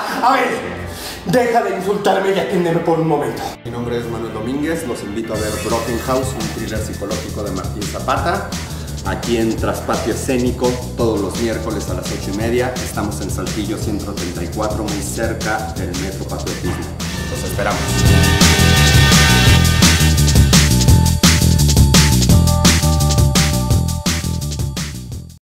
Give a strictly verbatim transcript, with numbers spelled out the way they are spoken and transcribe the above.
A ver, deja de insultarme y atiéndeme por un momento. Mi nombre es Manuel Domínguez, los invito a ver Broken House, un thriller psicológico de Martín Zapata, aquí en Traspatio Escénico, todos los miércoles a las ocho y media. Estamos en Saltillo ciento treinta y cuatro, muy cerca del Metro Patriotismo. Los esperamos.